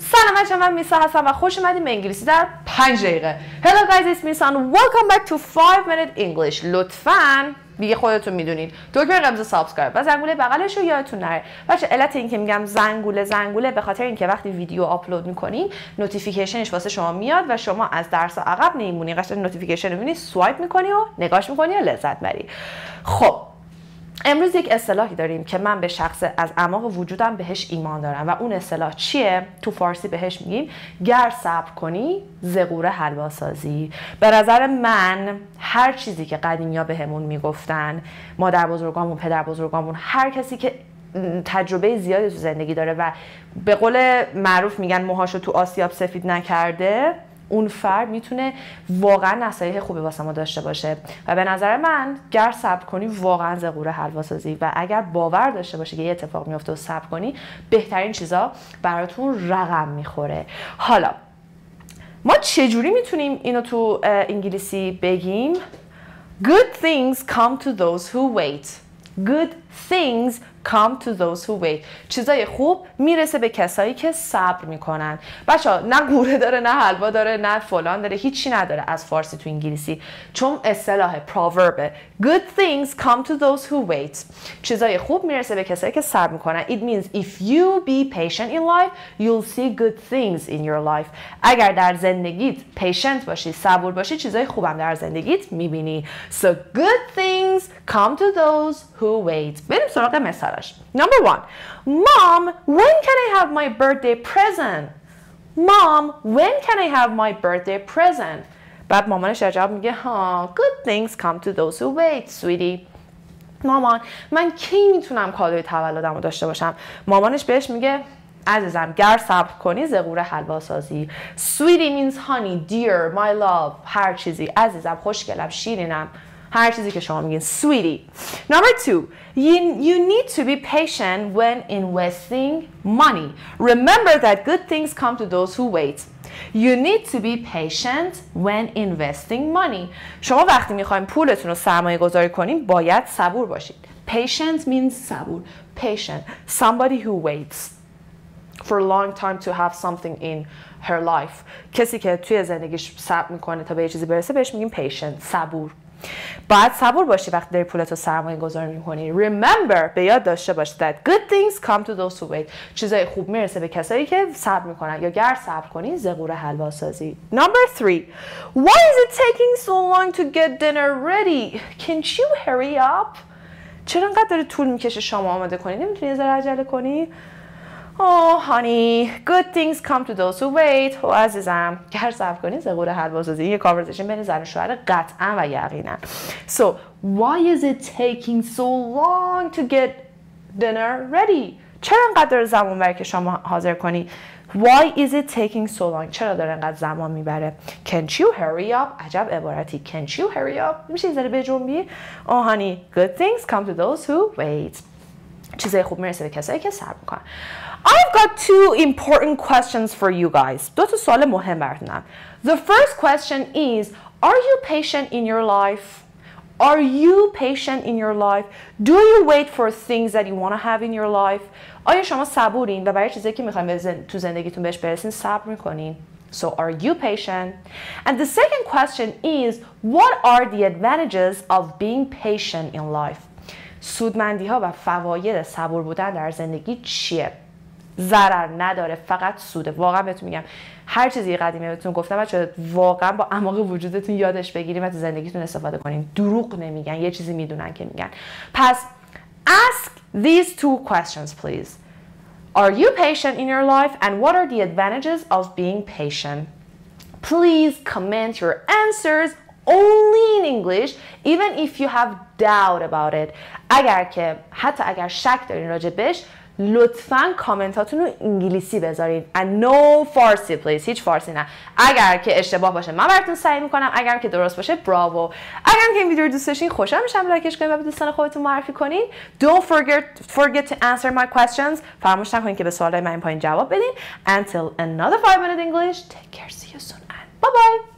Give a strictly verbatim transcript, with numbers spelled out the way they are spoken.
سلام بچه‌ها، من میسا هستم و خوش اومدیم به انگلیسی در پنج دقیقه. Hello guys, it's Misa and welcome back to five minute English. لطفاً دیگه خودتون میدونید دکمه قرمز سابسکرایب و زنگوله بغلش رو یادتون نره. بچه علت این که میگم زنگوله زنگوله به خاطر اینکه وقتی ویدیو آپلود میکنیم نوتیفیکیشنش واسه شما میاد و شما از درس عقب نمیمونی، قشنگ نوتیفیکیشن رو میبینی، سوایپ میکنی و نگاش میکنی و لذت بری. خب امروز یک اصطلاحی داریم که من به شخص از اعماق وجودم بهش ایمان دارم و اون اصطلاح چیه؟ تو فارسی بهش میگیم گر صبر کنی زغوره حلوا سازی. به نظر من هر چیزی که قدیمی‌ها بهمون میگفتن، مادر بزرگامون، پدر بزرگامون، هر کسی که تجربه زیادی تو زندگی داره و به قول معروف میگن موهاشو تو آسیاب سفید نکرده، اون فرد میتونه واقعا نصایح خوبی واسه ما داشته باشه و به نظر من گر صبر کنی واقعا زغوره حلوا سازی و اگر باور داشته باشه که یه اتفاق میفته و صبر کنی بهترین چیزا براتون رقم میخوره. حالا ما چجوری میتونیم اینو تو انگلیسی بگیم؟ Good things come to those who wait. Good things come to those who wait. چیزای خوب میرسه به کسایی که صبر میکنن. بچه‌ها نه گوره داره، نه حلوا داره، نه فلان داره، هیچی نداره از فارسی تو انگلیسی، چون اصطلاح پروورب. Good things come to those who wait. چیزای خوب میرسه به کسایی که صبر میکنن. It means if you be patient in life, you'll see good things in your life. اگر در زندگیت patient باشی، صبور باشی، چیزای خوبم در زندگیت میبینی. So good things come to those who wait. بریم سراغ مثال. Number one, Mom, when can I have my birthday present? Mom, when can I have my birthday present? بعد مامانش در جواب میگه ها Good things come to those who wait, sweetie. مامان من کی میتونم کادوی تولدم رو داشته باشم؟ مامانش بهش میگه عزیزم گر صبر کنی زغوره حلوا سازی. Sweetie means honey, dear, my love. هر چیزی عزیزم، خوشگلم، شیرینم، هر چیزی که شما میگین. Sweetie. Number two, you, you need to be patient when investing money. Remember that good things come to those who wait. You need to be patient when investing money. شما وقتی میخواین پولتون رو سرمایه گذاری کنین باید صبور باشید. Patient means صبور. Patient. Somebody who waits for a long time to have something in her life. کسی که توی زندگیش صبر میکنه تا به یه چیزی برسه بهش میگیم patient. صبور. باید صبور باشی وقتی داری پولتو سرمایه گذاری میکنی. Remember, به یاد داشته باش that good things come to those who wait. چیزای خوب میرسه به کسایی که صبر میکنن یا گر صبر کنی زغوره حلوا سازی. Number three, why is it taking so long to get dinner ready? Can't you hurry up? چرا انقدر داره طول میکشه شما آماده کنی؟ نمیتونی یه ذره عجله کنی؟ Oh honey, good things come to those who wait. oh, عزیزم گر صبر کنی زغوره حلوا سازی. یه کانورسیشن بین زن و شوهر قطعا و یقینا. So why is it taking so long to get dinner ready? چرا انقدر زمان بره که شما حاضر کنی؟ Why is it taking so long? چرا داره انقدر زمان میبره؟ Can't you hurry up? عجب عبارتی. Can't you hurry up? میشه یه ذره بجنبی؟ Oh honey, good things come to those who wait. چیزای خوب میرسه به کسایی که صبر میکنن. I've got two important questions for you guys. دو تا سوال مهم براتونم. The first question is, are you patient in your life? Are you patient in your life? Do you wait for things that you want to have in your life? آیا شما صبورین و برای چیزایی که میخواین زن... تو زندگیتون بهش برسین صبر میکنین؟ So are you patient? And the second question is, what are the advantages of being patient in life? سودمندی ها و فواید صبور بودن در زندگی چیه؟ ضرر نداره، فقط سوده. واقعا بهتون میگم هر چیزی قدیمی بهتون گفتم بچه‌ها واقعا با اعماق وجودتون یادش بگیرید و تو زندگیتون استفاده کنین. دروغ نمیگن، یه چیزی میدونن که میگن. پس ask these two questions please. Are you patient in your life and what are the advantages of being patient? Please comment your answers only in English even if you have doubt about it. اگر که حتی اگر شک دارین راجع بهش لطفاً کامنتاتون رو انگلیسی بذارین and no فارسی please. هیچ فارسی نه. اگر که اشتباه باشه من براتون سعی میکنم، اگر که درست باشه براوو. اگر که این ویدیو رو دوست داشتین خوشحال میشم لایکش کنین و به دوستان خودتون معرفی کنین. Don't forget forget to answer my questions. فراموش نکنین که به سوالای من این پایین جواب بدین. Until another five minute English, take care, see you soon and bye bye.